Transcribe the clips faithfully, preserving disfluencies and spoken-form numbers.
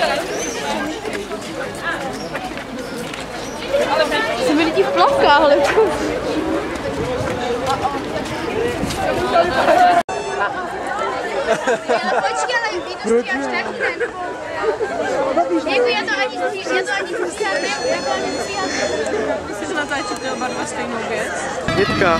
Jsem lidi v plavkách, ale počkej, ale výdosti až taky ne. Jako já to ani já to ani stříhat ne, já to ani stříhat. Myslíš, že natáčíte oba dva stejnou věc? Jitka.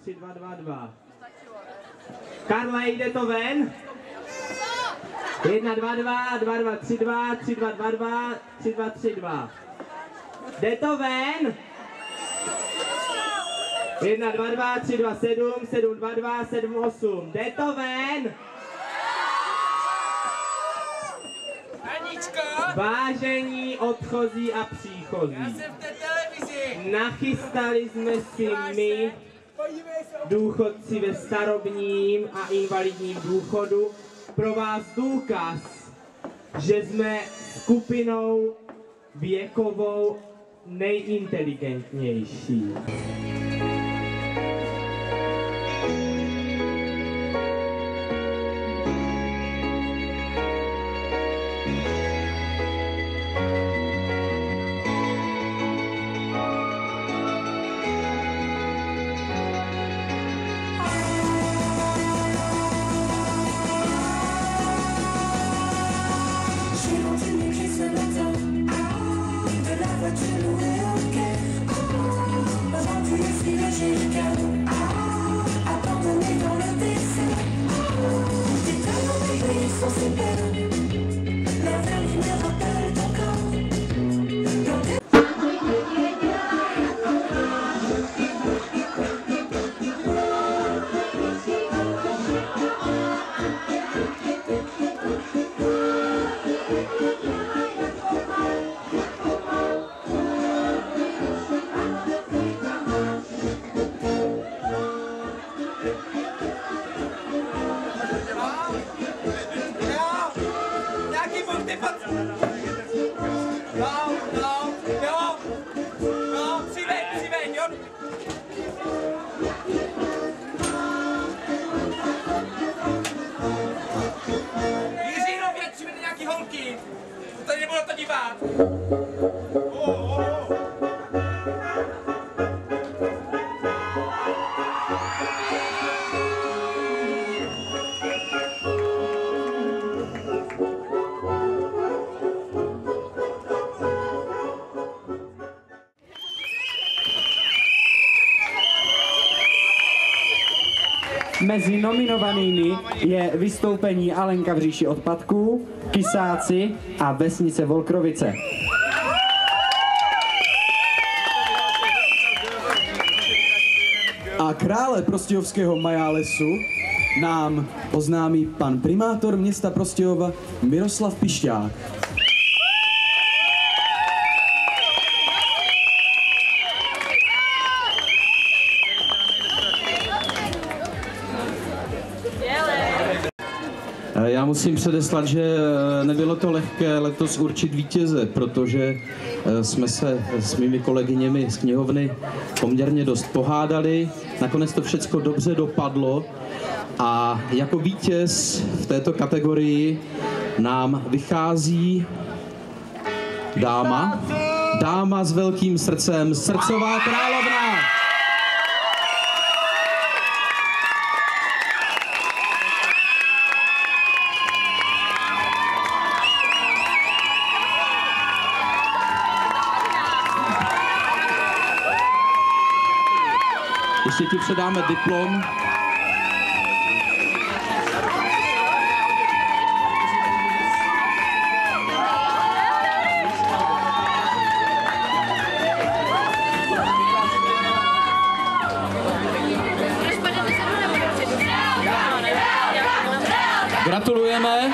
tři, dva, dva, dva. Karle, jde to ven? jedna, dva, dva, dva, dva, tři, dva, tři, dva, dva, dva, tři, dva, tři, dva. Jde to ven? jedna, dva, dva, tři, dva, sedm, sedm, dva, dva, sedm, osm. Jde to ven? Aničko! Vážení odchozí a příchozí. Já jsem v té televizi! Nachystali jsme si my, důchodci ve starobním a invalidním důchodu, pro vás důkaz, že jsme skupinou věkovou nejinteligentnější. Mezi nominovanými je vystoupení Alenka v říši odpadků, Kysáci a Vesnice Volkrovice. A krále prostějovského majálesu nám oznámí pan primátor města Prostějova Miroslav Pišťák. Já musím předeslat, že nebylo to lehké letos určit vítěze, protože jsme se s mými kolegyněmi z knihovny poměrně dost pohádali. Nakonec to všechno dobře dopadlo a jako vítěz v této kategorii nám vychází dáma, dáma s velkým srdcem, Srdcová královna. Ještě ti předáme diplom. Gratulujeme.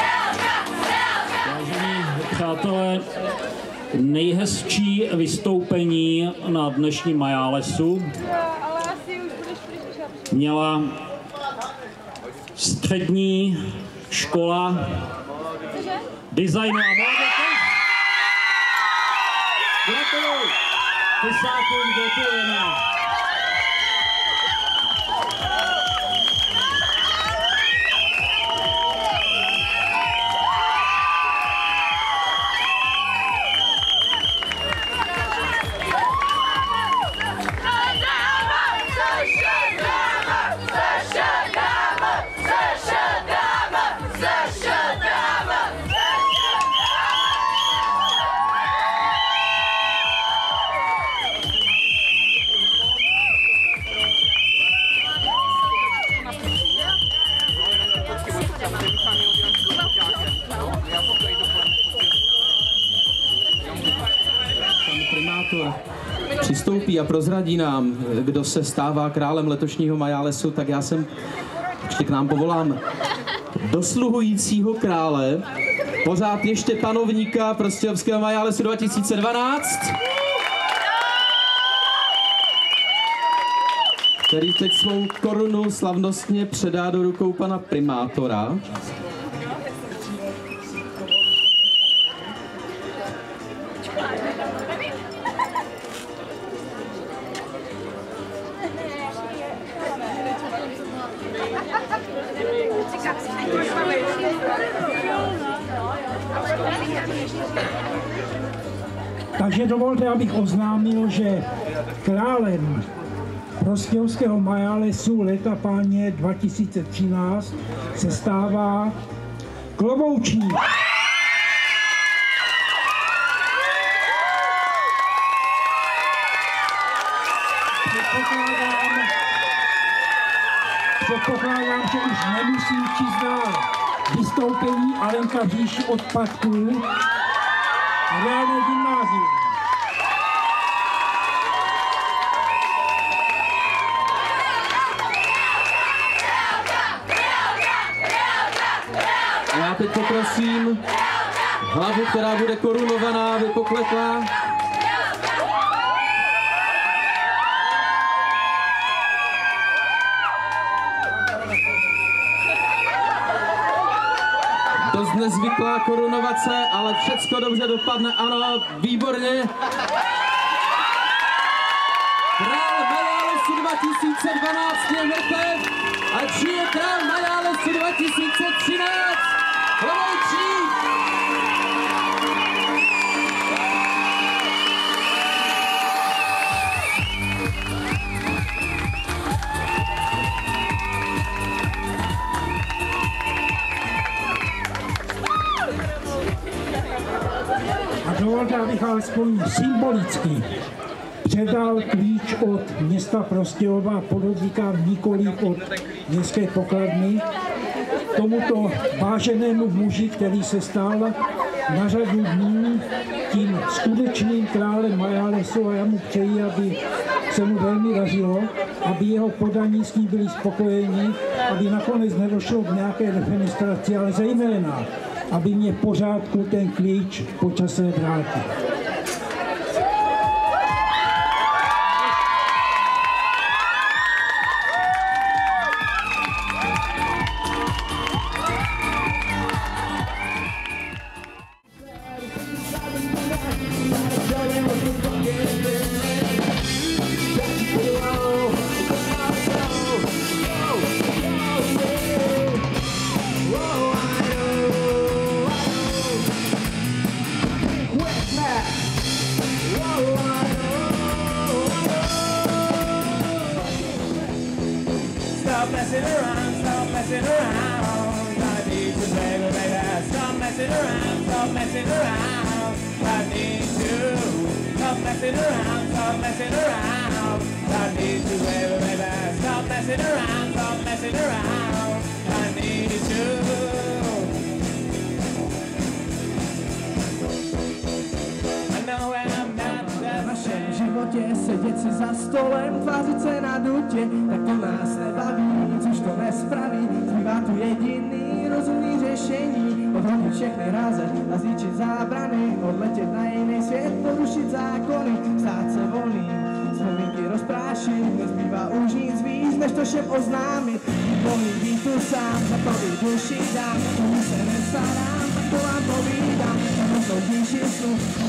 Vážení přátelé, nejhezčí vystoupení na dnešním Majálesu měla střední škola designu a módy. Gratuluj! Kysákům gratulujeme. primátor přistoupí a prozradí nám, kdo se stává králem letošního Majálesu, tak já jsem ještě k nám povolám dosluhujícího krále, pořád ještě panovníka Prostějovského Majálesu dva tisíce dvanáct, který teď svou korunu slavnostně předá do rukou pana primátora. Takže dovolte, abych oznámil, že králem Prostějovského Majálesu léta páně dva tisíce třináct se stává Kloboučník. Předpokládám, předpokládám, že už nemusím číst dál vystoupení Alenka v říši odpadků, reálné gymnázium. Já teď poprosím hlavu, která bude korunovaná, vypokletlá. Dost nezvyklá korunovace, ale všecko dobře dopadne, ano, výborně. Král Majálesu dva tisíce dvanáct je mrtev a či je král Majálesu dva tisíce třináct? Kloboučník! A dovolte, abych alespoň symbolicky předal klíč od města Prostějova, podotýkám nikoliv od městské pokladny, tomuto váženému muži, který se stal na řadu dní tím skutečným králem Majálesu, a já mu přeji, aby se mu velmi dařilo, aby jeho podaní s ním byli spokojeni, aby nakonec nedošlo k nějaké defenestraci, ale zejména, aby mě v pořádku ten klíč po čase vrátil. Stop messing around, stop messing around. I need to play with baby. Stop messing around, stop messing around. I need to stop messing around, stop messing around. I need to play with baby. Stop messing around, stop messing around. I need to. I know when I'm not that našem životě sedět si za stolem, tvářit se na dutě, tak to nás nebaví, nic už to nespraví. Zbývá tu jediný rozumný řešení, odhodit všechny ráze a zničit zábrany, odletět na jiný svět, porušit zákony, stát se volným, vzpomínky rozprášit, nezbývá už nic víc, než to všem oznámit. Volný být tu sám, za to by duši dám, tomu se nestarám, tak to vám povídám, za mnou díši snu.